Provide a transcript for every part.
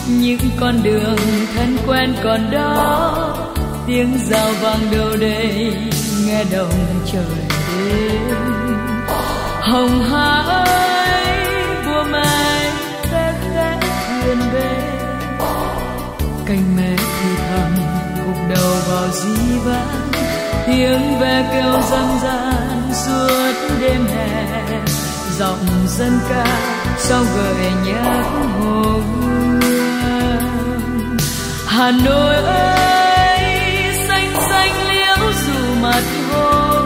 những con đường thân quen còn đó, tiếng rào vang đâu đây nghe đồng trời đêm. Hồng Hà ơi bùa mai khẽ khẽ thuyền về, cành mẹ thì thầm gục đầu vào dĩ vãng, tiếng ve kêu râm ran suốt đêm hè, giọng dân ca sao gợi nhắc hồ Gươm. Hà Nội ơi xanh xanh liễu dù mặt hồ,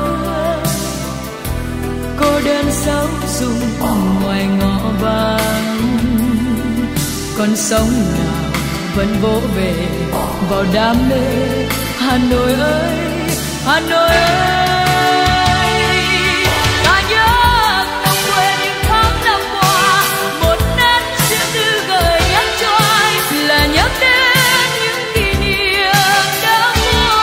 cô đơn sâu rụng ngoài ngõ vắng, con sóng nào vẫn vỗ về vào đam mê. Hà Nội ơi, Hà Nội ơi, ta nhớ không quên những tháng năm qua, một nét riêng tư gợi nhắc cho ai là nhắc đến những kỷ niệm đã qua.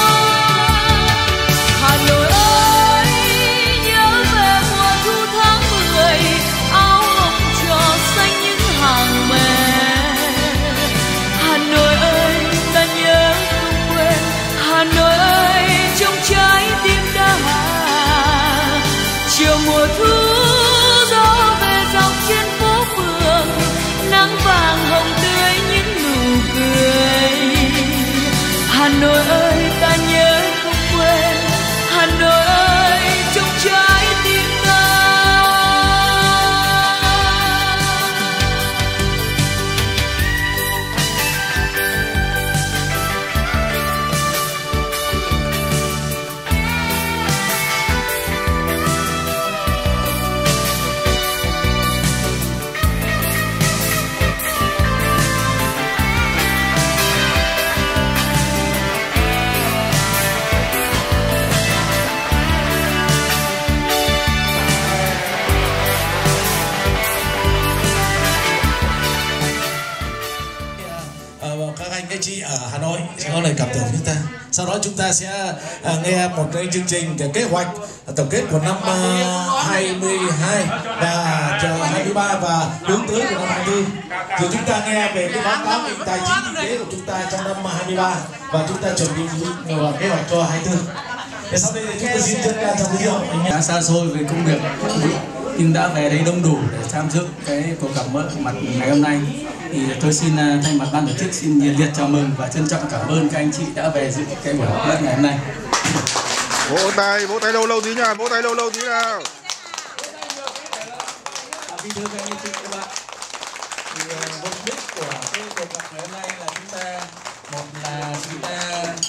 Hà Nội ơi, nhớ về mùa thu tháng 10, áo hồng trò xanh những hàng mè. Hà Nội ơi, ta nhớ không quên. Hà Nội ơi, trong trái tim đã hạ, chiều mùa thu gió về dọc trên phố phường, nắng vàng hồng tươi những nụ cười. Hà Nội ơi, ta nhớ không quên. Hà Nội ơi, trong trái tim ta. Các anh các chị ở Hà Nội sẽ có lời cảm tưởng chúng ta. Sau đó chúng ta sẽ nghe một cái chương trình cái kế hoạch tổng kết của năm 22 và 23 và hướng tới của năm 24. Rồi chúng ta nghe về cái báo cáo về tài chính kinh tế của chúng ta trong năm 23 và chúng ta chuẩn bị kế hoạch cho 24. Để sau đây chúng tôi xin chân ca trong giới thiệu. Đã xa xôi về công việc nhưng đã về đây đông đủ để tham dự cái cuộc gặp mặt ngày hôm nay. Thì tôi xin thay mặt ban tổ chức xin nhiệt liệt chào mừng và trân trọng cảm ơn các anh chị đã về dự cái buổi họp ngày hôm nay. Vỗ tay lâu tí nha, vỗ tay lâu tí nào. Kính thưa các anh chị các bạn, thì mục đích của cái cuộc gặp ngày hôm nay là chúng ta, một là chúng ta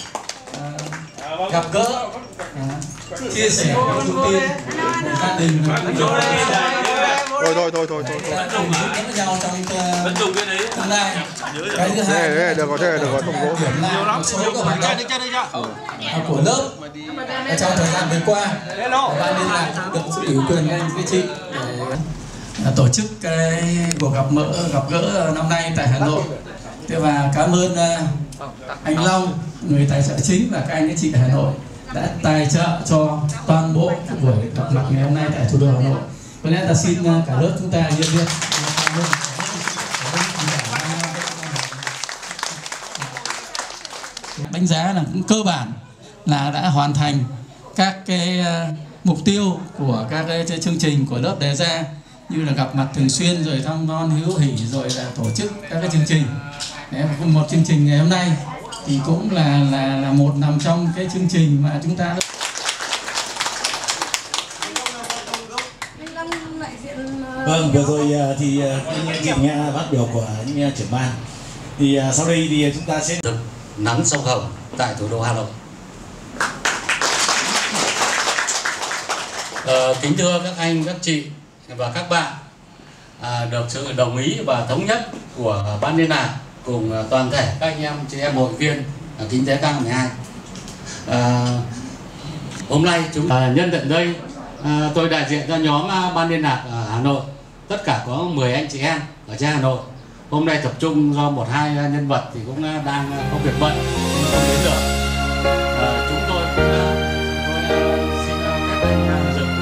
gặp gỡ, chia sẻ thông tin của gia đình, Thôi. cùng giúp đỡ nhau trong tương lai. Cái thứ hai được rồi, không có điểm lại một số các hoạt động của lớp trong thời gian vừa qua. Ban liên lạc được sự ủy quyền các anh các chị để tổ chức cái cuộc gặp gỡ năm nay tại Hà Nội. Và cảm ơn anh Long, người tài trợ chính, và các anh các chị ở Hà Nội đã tài trợ cho toàn bộ buổi gặp mặt ngày hôm nay tại thủ đô Hà Nội. Có lẽ ta xin cả lớp chúng ta nhiệt liệt đánh giá là cũng cơ bản là đã hoàn thành các cái mục tiêu của các cái chương trình của lớp đề ra, như là gặp mặt thường xuyên, rồi thăm non hữu hỉ, rồi là tổ chức các cái chương trình. Đấy, một chương trình ngày hôm nay thì cũng là một nằm trong cái chương trình mà chúng ta. Vâng, vừa rồi thì chị nghe phát biểu của những trưởng ban. Thì sau đây thì chúng ta sẽ nắng sông Hồng tại thủ đô Hà Nội. Kính thưa các anh, các chị và các bạn, được sự đồng ý và thống nhất của ban liên lạc cùng toàn thể các anh em chị em hội viên Kinh tế Tăng 12. Hôm nay chúng nhân tiện đây tôi đại diện cho nhóm ban liên lạc ở Hà Nội, tất cả có 10 anh chị em ở trên Hà Nội. Hôm nay tập trung do 1-2 nhân vật thì cũng đang có việc bận nên không đến được. Chúng tôi xin phép anh dừng.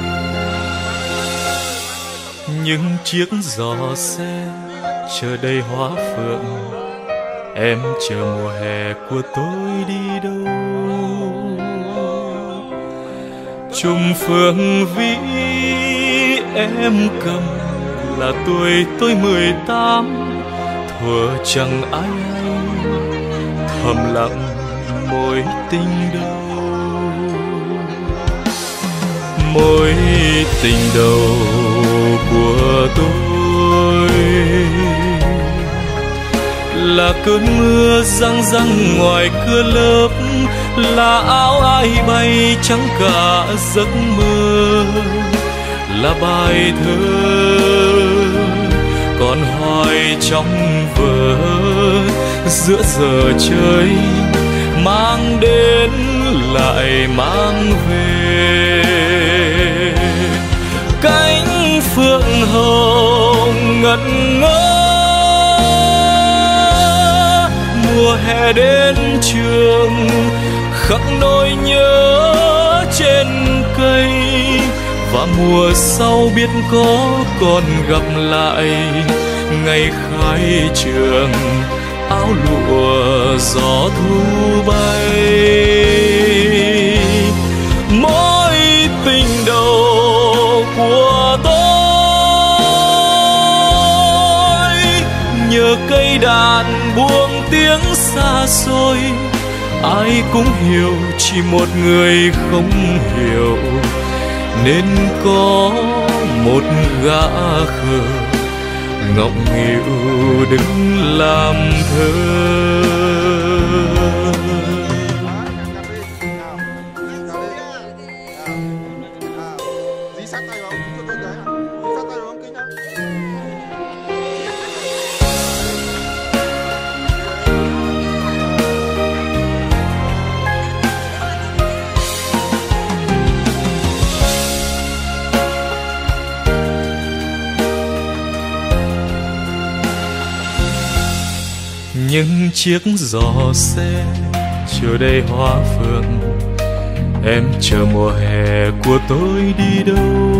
Những chiếc giò xe chờ đầy hoa phượng em chờ mùa hè của tôi đi đâu. Trùng phượng vĩ em cầm là tuổi tôi 18, thuở chẳng ai hay thầm lặng mối tình đầu. Mối tình đầu của tôi là cơn mưa răng răng ngoài cửa lớp, là áo ai bay trắng cả giấc mơ, là bài thơ còn hoài trong vở giữa giờ chơi, mang đến lại mang về. Cánh phượng hồng ngẩn ngơ, mùa hè đến trường khắc nỗi nhớ trên cây, và mùa sau biết có còn gặp lại ngày khai trường, áo lụa gió thu bay. Mối tình đầu của tôi nhờ cây đàn buông tiếng xa xôi, ai cũng hiểu chỉ một người không hiểu, nên có một gã khờ ngọng nghịu đứng làm thơ. Những chiếc giò xe chờ đầy hoa phượng, em chờ mùa hè của tôi đi đâu.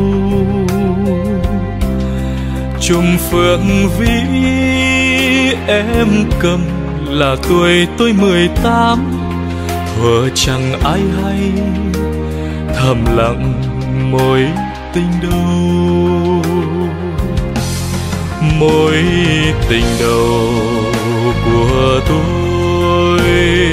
Trùng phượng vĩ em cầm là tuổi tôi 18, thuở chẳng ai hay thầm lặng mối tình đầu. Mối tình đầu của tôi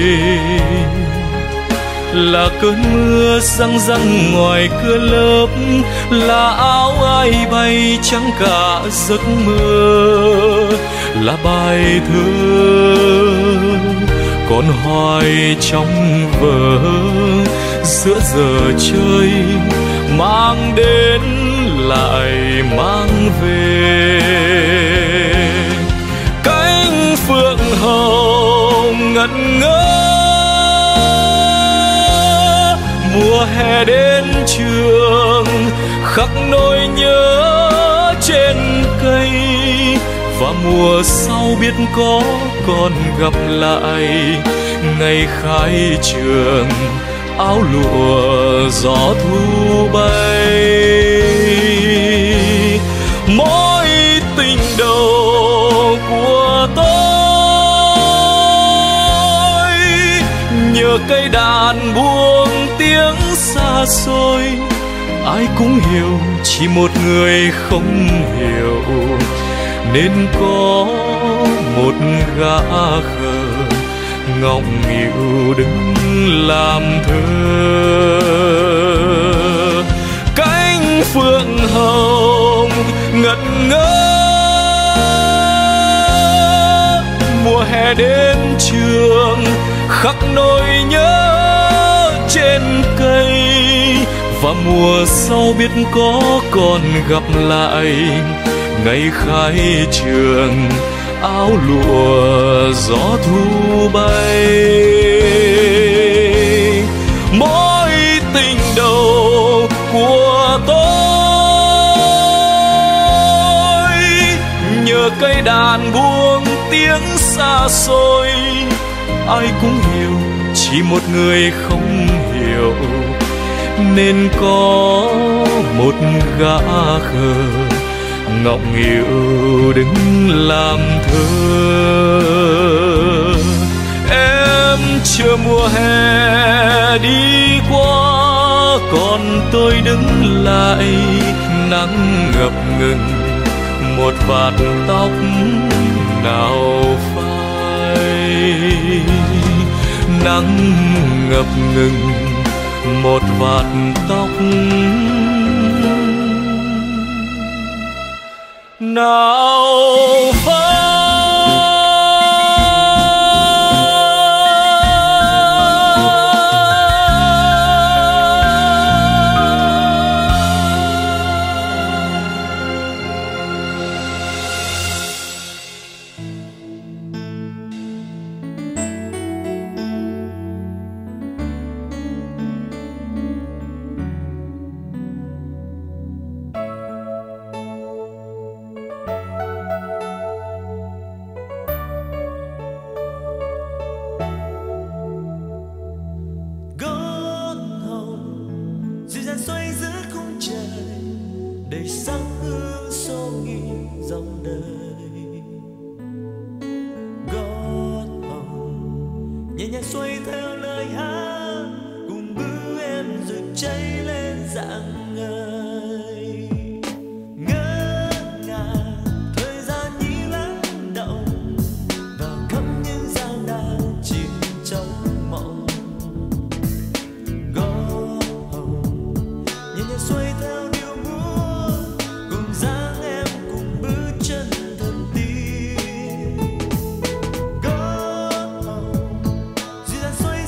là cơn mưa răng răng ngoài cửa lớp, là áo ai bay trắng cả giấc mơ, là bài thơ còn hoài trong vở giữa giờ chơi, mang đến lại mang về. Cánh phượng hồng ngẩn ngơ, mùa hè đến trường khắc nỗi nhớ trên cây, và mùa sau biết có còn gặp lại ngày khai trường, áo lụa gió thu bay. Mối tình đầu của tôi nhờ cây đàn buông tiếng xa xôi, ai cũng hiểu chỉ một người không hiểu, nên có một gã khờ ngọng nghịu đứng làm thơ. Cánh phượng hồng ngẩn ngơ, mùa hè đến trường khắc nỗi nhớ trên cây, và mùa sau biết có còn gặp lại ngày khai trường, áo lụa gió thu bay. Mối tình đầu của tôi nhờ cây đàn buông tiếng xa xôi, ai cũng hiểu chỉ một người không hiểu, nên có một gã khờ ngọng nghịu đứng làm thơ. chờ mùa hè đi qua, còn tôi đứng lại nắng ngập ngừng một vạt tóc nào phai. Nắng ngập ngừng một vạt tóc nào phai. Xoay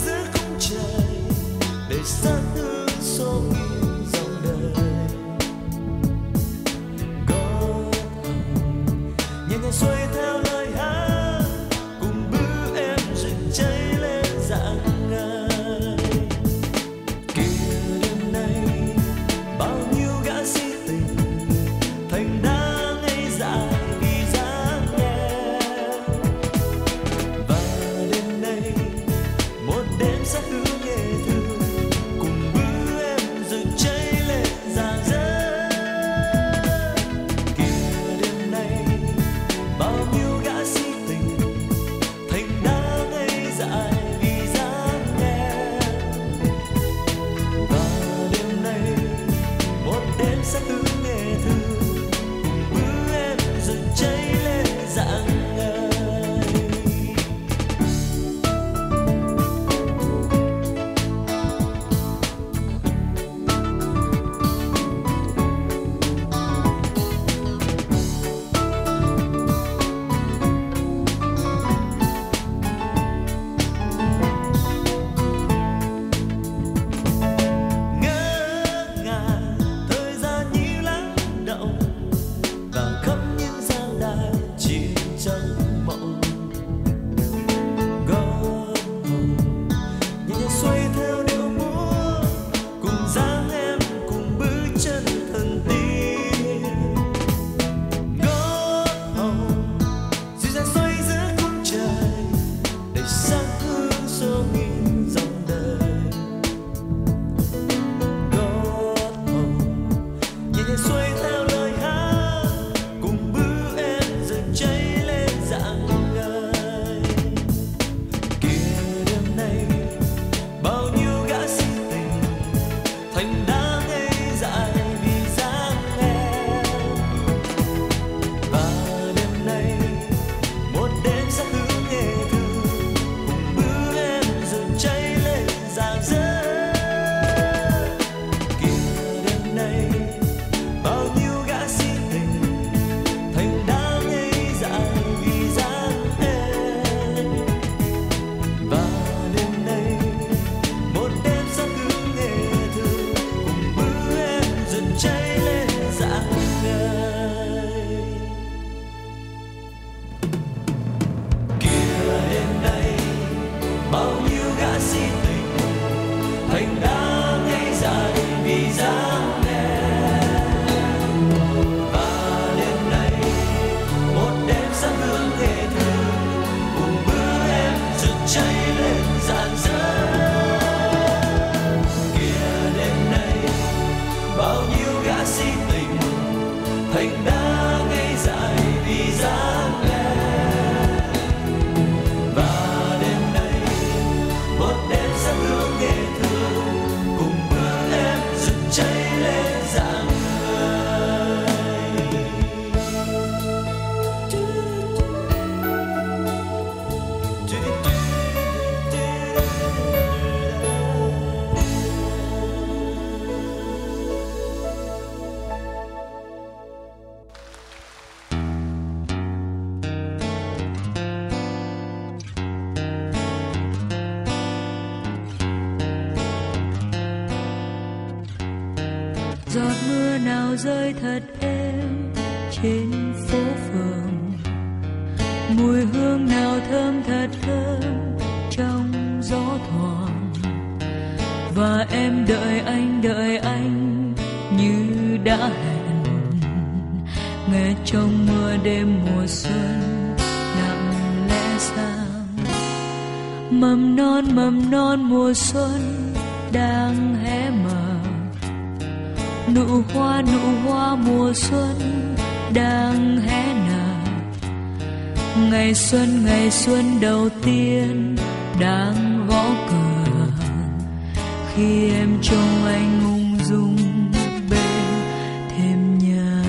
nào rơi thật êm trên phố phường, mùi hương nào thơm thật thơm trong gió thoảng. Và em đợi anh như đã hẹn, nghe trong mưa đêm mùa xuân lặng lẽ sang. Mầm non mùa xuân đang hé mở, nụ hoa mùa xuân đang hé nở. Ngày xuân đầu tiên đang gõ cửa, khi em trông anh ung dung bên thềm nhà.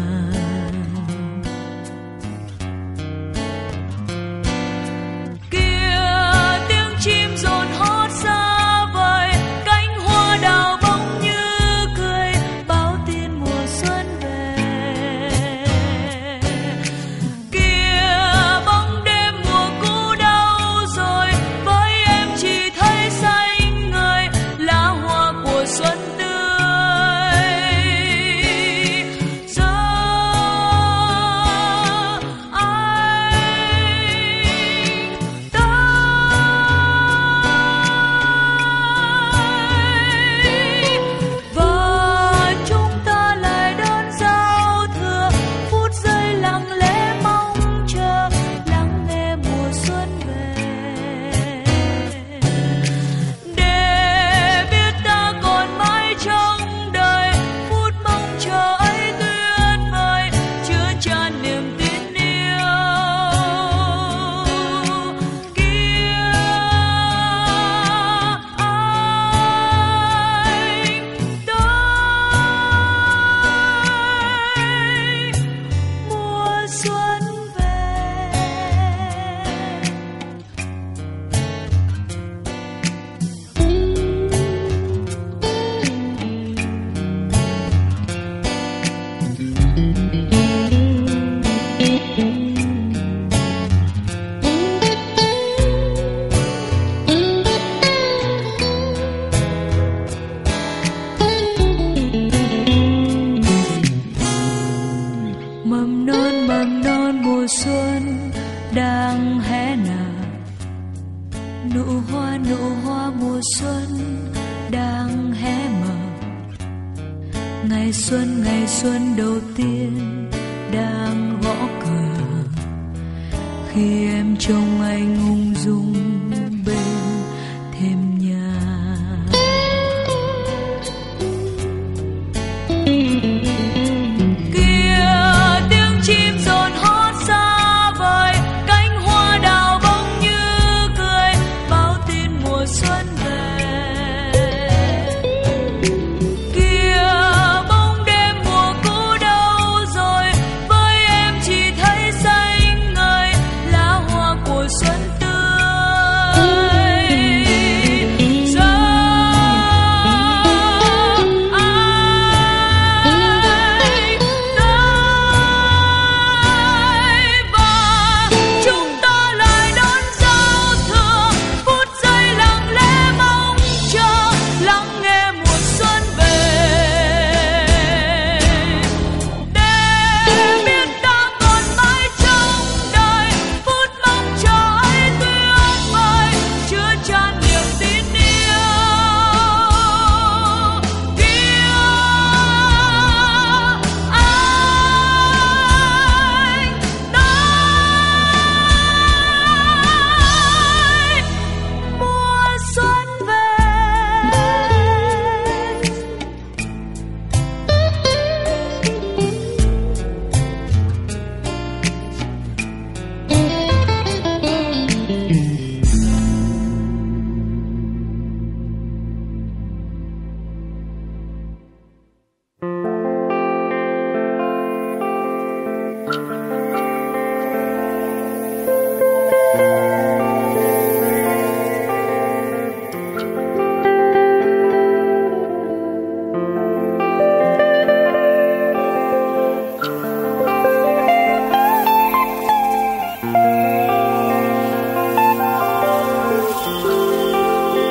Kia tiếng chim rộn hót xa vời, cánh hoa đào bông như cười báo tin mùa xuân về. Kia bóng đêm mùa cũ đau rồi, với em chỉ thấy xanh ngời lá hoa của xuân tươi. Giờ anh tới và chúng ta lại đón giao thừa, phút giây lặng lẽ mong chờ lắng nghe mùa xuân về. Để biết ta còn mãi trong đời, phút mong chờ ấy tuyệt vời chứa chan niềm tin yêu. Kia anh tới, mùa xuân về. Mầm non mùa xuân đang hé nở, nụ hoa mùa xuân đang hé mở. Ngày xuân đầu tiên đang gõ cửa, khi em trông anh ung dung bên thềm nhà. Kia tiếng chim rộn hót xa vời, cánh hoa đào bông như cười báo tin mùa xuân về. Kia bóng đêm mùa cũ đâu rồi, với em chỉ thấy xanh ngời lá hoa của xuân tươi. Giờ anh tới và chúng ta lại đón giao thừa, phút giây lặng lẽ mong chờ lắng nghe mùa xuân về. Để biết ta còn mãi trong đời, phút mong chờ ấy tuyệt vời chứa chan niềm tin yêu. Kia anh tới, mùa xuân về.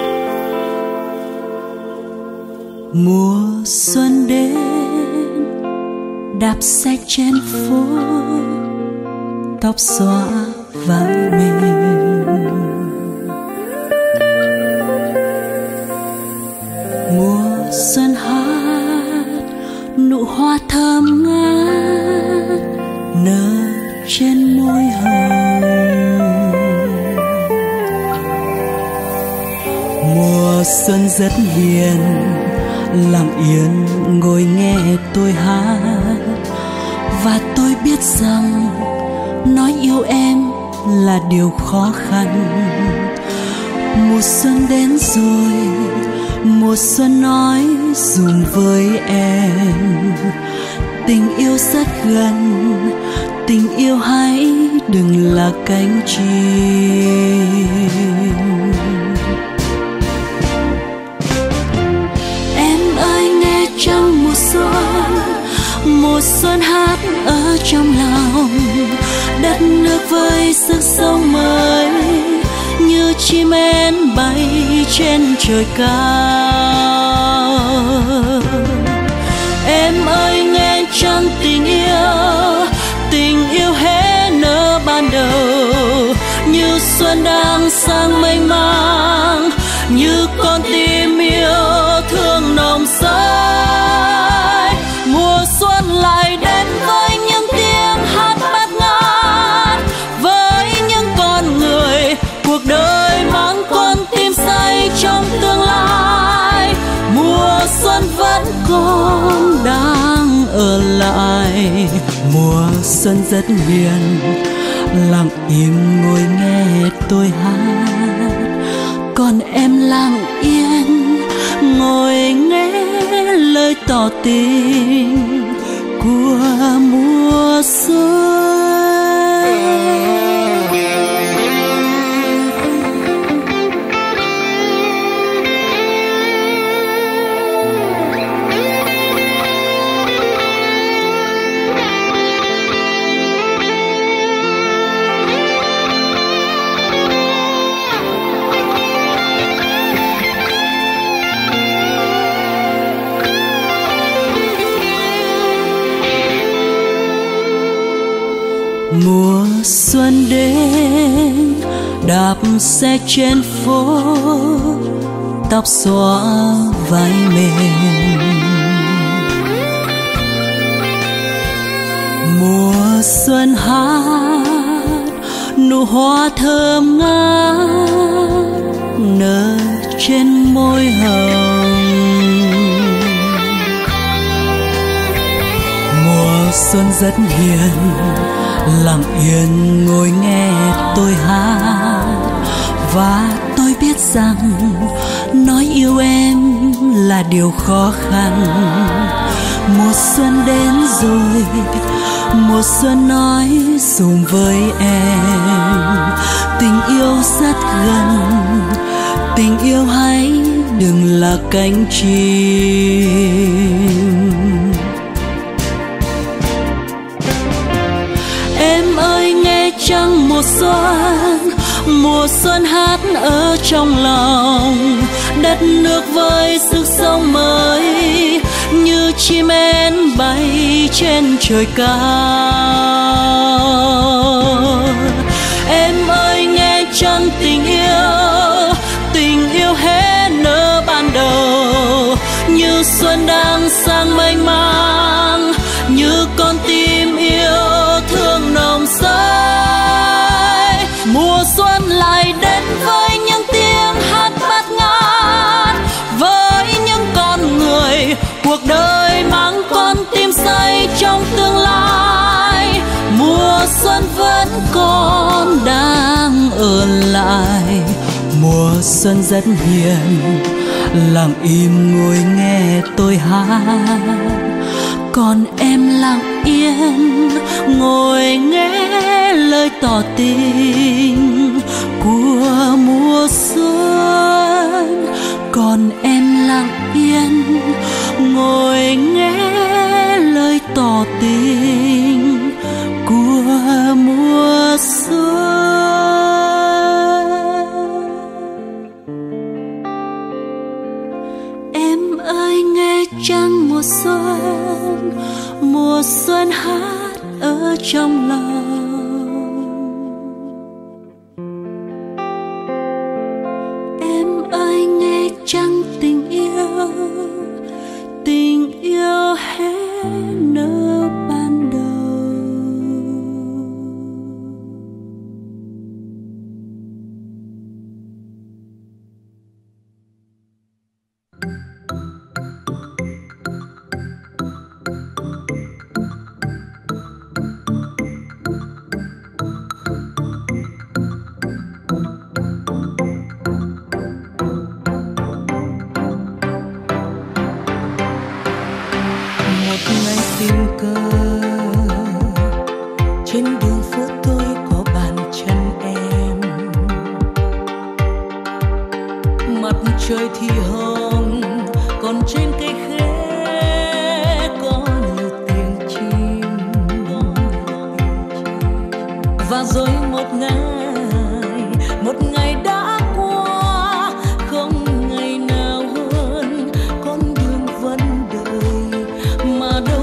Mùa xuân đến xe trên phố, tóc xõa vai mềm. Mùa xuân hát nụ hoa thơm ngát nở trên môi hồng. Mùa xuân rất hiền, lặng yên ngồi nghe tôi hát, và tôi biết rằng nói yêu em là điều khó khăn. Mùa xuân đến rồi, mùa xuân nói dùm với em, tình yêu rất gần, tình yêu hãy đừng là cánh chim. Em ơi nghe trong mùa xuân hát ở trong lòng, đất nước với sức sống mới như chim én bay trên trời cao. Em ơi nghe trong tình yêu hé nở ban đầu, như xuân đang sang mênh mang, như con tim yêu thương nồng say. Mùa xuân lại đến với những tiếng hát bát ngát, với những con người cuộc đời mang con tim say trong tương lai. Mùa xuân vẫn còn đang ở lại, mùa xuân rất hiền, lặng im ngồi nghe tôi hát, còn em lặng yên ngồi nghe lời tỏ tình của mùa xuân. Mùa xuân đến, đạp xe trên phố, tóc xõa vai mềm. Mùa xuân hát nụ hoa thơm ngát nở trên môi hồng. Mùa xuân rất hiền, lặng yên ngồi nghe tôi hát, và tôi biết rằng nói yêu em là điều khó khăn. Mùa xuân đến rồi, mùa xuân nói dùm với em, tình yêu rất gần, tình yêu hãy đừng là cánh chim. Em ơi nghe trăng mùa xuân hát ở trong lòng, đất nước với sức sống mới như chim én bay trên trời cao. Em ơi nghe trăng tình yêu hé nở ban đầu, như xuân đang sang mênh mang, như con tim yêu thương nồng say. Mùa xuân lại đến với những tiếng hát bát ngát, với những con người cuộc đời mang con tim say trong tương lai. Mùa xuân vẫn còn đang ở lại, mùa xuân rất hiền, lặng im ngồi nghe tôi hát, còn em lặng yên ngồi nghe lời tỏ tình của mùa xuân. Còn em lặng yên ngồi nghe lời tỏ tình của mùa xuân. Em ơi nghe trăng mùa xuân hương, mùa xuân hát ở trong lòng. Em ơi nghe chăng tình yêu hé nở ban đầu. Tình cờ trên đường phố tôi có bàn chân em, mặt trời thì hồng, còn trên cây khế có nhiều tiếng chim. Và rồi một ngày đã qua, không ngày nào hơn, con đường vẫn đợi mà đâu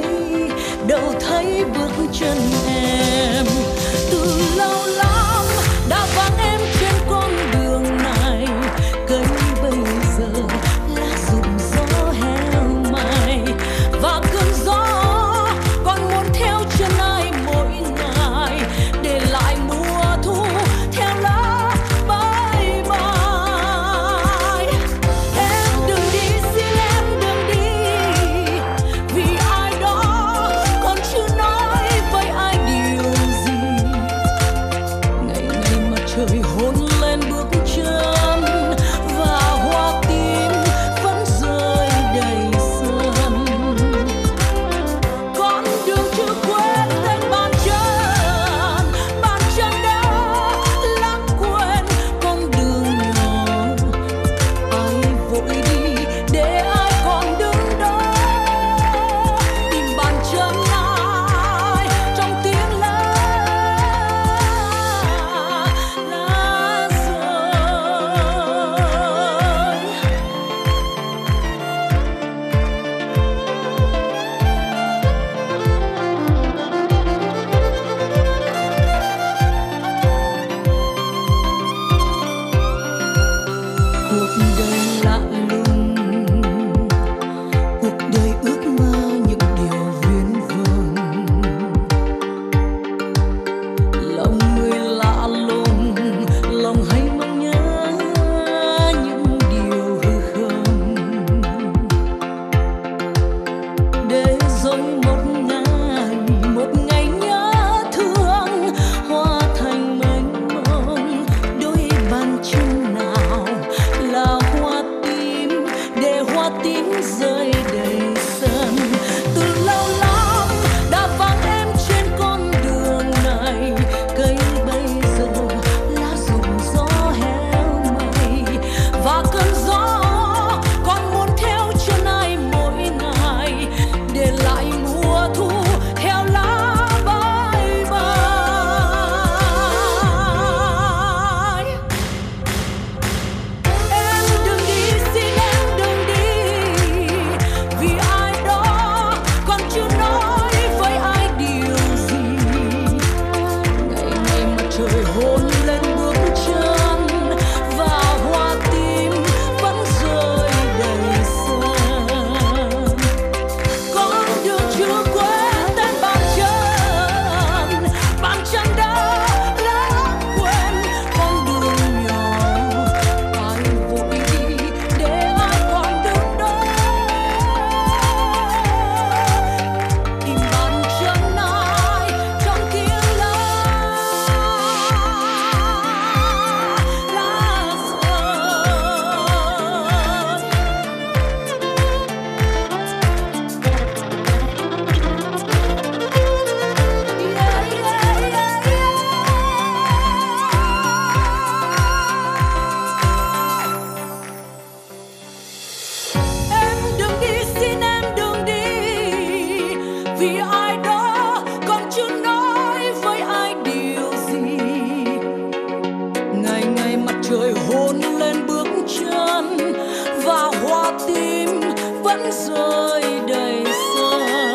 thấy bước chân em. Từ lâu lắm đã vắng em trên con đường này, cây bây giờ lá rụng gió heo mày, và cơn gió còn muốn theo chân ai mỗi ngày, để lại mùa thu theo lá bay bay. Em đừng đi, xin em đừng đi, vì ai đó còn chưa nói với ai điều gì. Ngày ngày mặt trời hôn lên bước chân, và hoa tím vẫn rơi đầy sân. Con đường chưa quên tên bàn chân đã lãng quên con đường nhỏ. Ai vội đi để ai còn đứng đó, tìm bàn chân ai trong tiếng lá rơi. Cuộc đời lạ lùng, cuộc đời ước mơ những điều viển vông. Lòng người lạ lùng, lòng hay mong nhớ những điều hư không. Để rồi một ngày nhớ thương hóa thành mênh mông. Đôi bàn chân nào là hoa tím, để hoa tím rơi đầy sân. Từ lâu lắm đã vắng em trên con đường này, cây bây giờ lá rụng gió heo mây, và cơn gió còn muốn theo chân ai mỗi ngày, để lại mùa thu theo lá bay bay. Em đừng đi, xin em đừng đi, vì ai đó còn chưa nói với ai điều gì. Ngày ngày mặt trời hôn lên bước chân, và hoa tím vẫn rơi đầy sân. Con đường chưa quên tên bàn chân đã lãng quên con đường nhỏ. Ai vội đi để ai còn đứng đó, tìm bàn chân ai trong tiếng lá Em đừng đi, xin em đừng đi, vì ai đó còn chưa nói với ai điều gì. Ngày ngày mặt trời hôn lên bước chân, và hoa tím vẫn rơi đầy sân.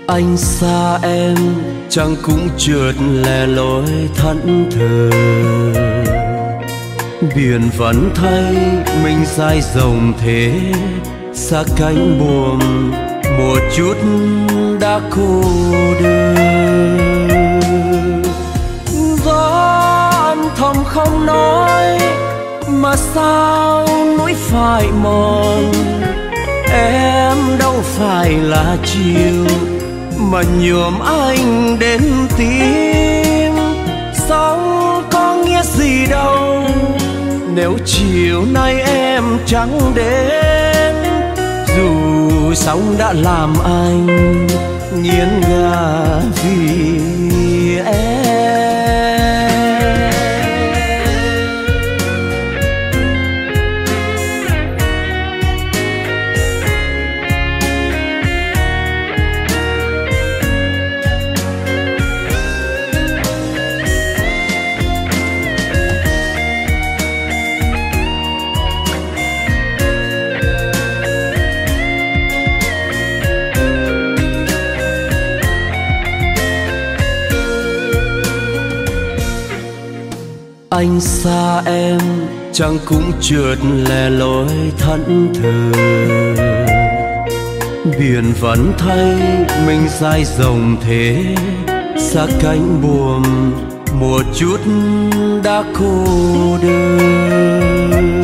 Anh xa em chẳng cũng chợt lẻ loi thẫn thờ, biển vẫn thấy mình dài dòng thế, xa cánh buồm một chút đã cô đơn. Gió âm thầm không nói mà sao núi phai mòn, em đâu phải là chiều mà nhuộm anh đến tim. Sống có nghĩa gì đâu nếu chiều nay em chẳng đến, dù sống đã làm anh nghiến ngã vì em. Anh xa em chẳng cũng chợt lẻ loi thẫn thờ, biển vẫn thấy mình dài dòng thế, xa cánh buồm một chút đã cô đơn.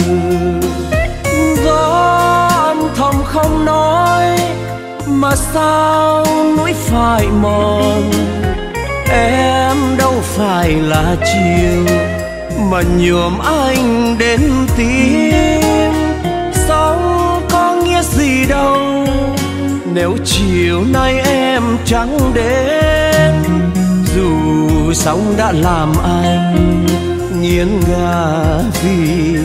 Gió âm thầm không nói mà sao núi phai mòn, em đâu phải là chiều mà nhuộm anh đến tim. Sống có nghĩa gì đâu nếu chiều nay em chẳng đến, dù sống đã làm anh nghiến ngã vì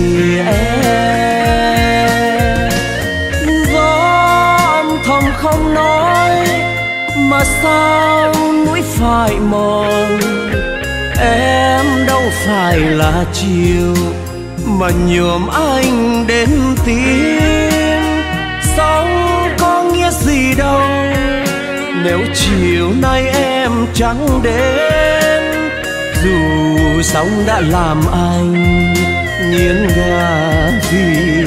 em. Gió âm thầm không nói mà sao núi phai mòn, em đâu phải là chiều mà nhuộm anh đến tim. Sống có nghĩa gì đâu nếu chiều nay em chẳng đến, dù sống đã làm anh nghiến ngã vì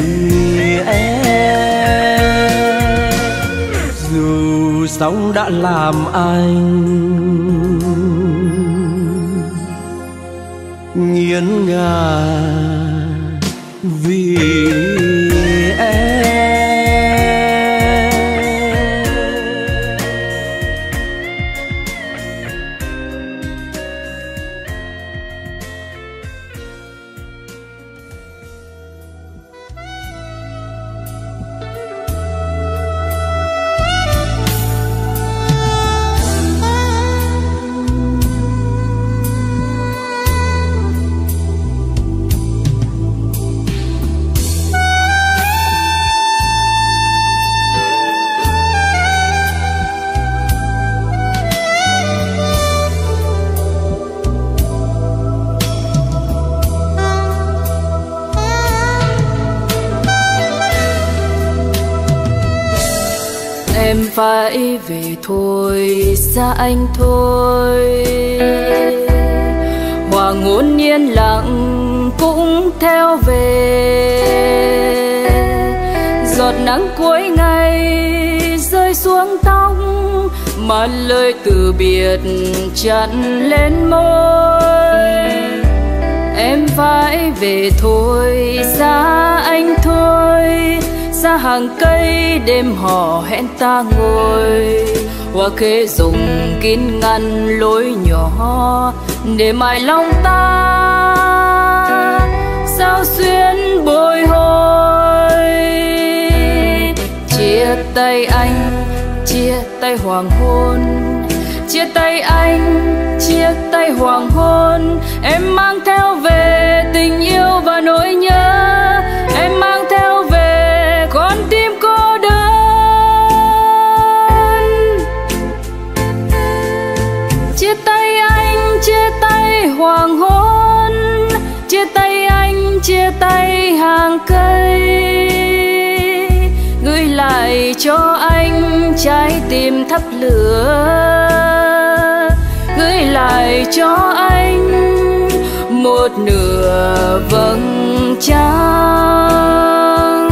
em. Dù sống đã làm anh nghiến ngã vì em. Em phải về thôi, xa anh thôi. Hoàng hôn yên lặng cũng theo về, giọt nắng cuối ngày rơi xuống tóc mà lời từ biệt chặn lên môi. Em phải về thôi, xa anh thôi, xa hàng cây đêm hò hẹn ta ngồi. Hoa khế dùng kín ngăn lối nhỏ để mãi lòng ta sao xuyên bồi hồi. Chia tay anh, chia tay hoàng hôn, chia tay anh, chia tay hoàng hôn. Em mang theo về tình yêu và nỗi nhớ, em mang theo về con tim cô đơn. Chia tay anh, chia tay hoàng hôn, chia tay anh, chia tay hàng cây. Gửi lại cho anh trái tim thắp lửa, gửi lại cho anh một nửa vầng trăng.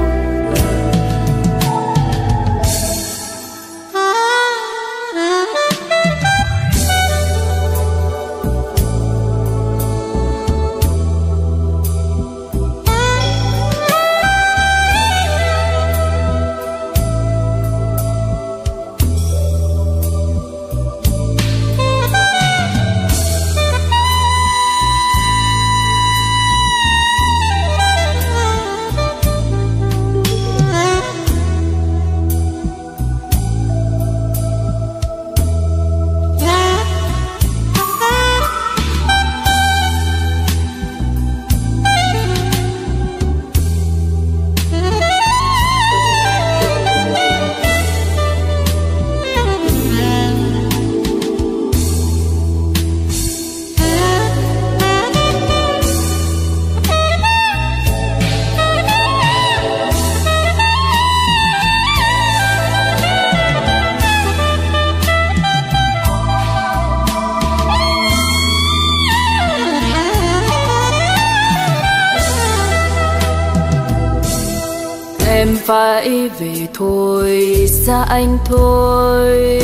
Em phải về thôi, xa anh thôi.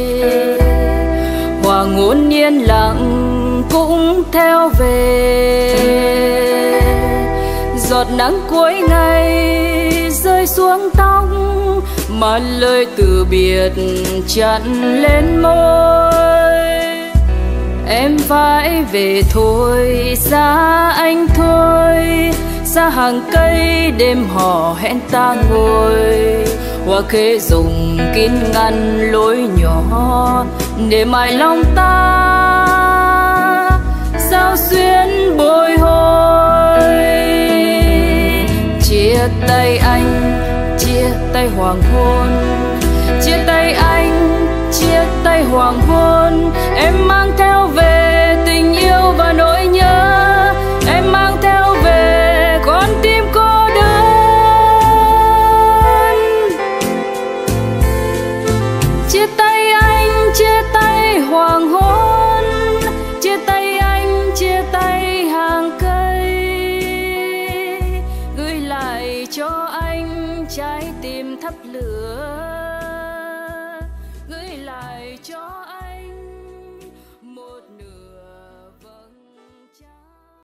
Hoàng hôn yên lặng cũng theo về. Giọt nắng cuối ngày rơi xuống tóc, mà lời từ biệt chặn lên môi. Em phải về thôi, xa anh thôi. Xa hàng cây đêm hò hẹn ta ngồi, hoa khê rụng kín ngăn lối nhỏ, để mãi lòng ta sao xuyến bồi hồi. Chia tay anh, chia tay hoàng hôn, chia tay anh, chia tay hoàng hôn. Em mang theo về tình yêu và nỗi nhớ, em mang theo về con tim cô đơn. Chia tay anh, chia tay hoàng hôn, chia tay anh, chia tay hàng cây, gửi lại cho anh trái tim thắp lửa, gửi lại cho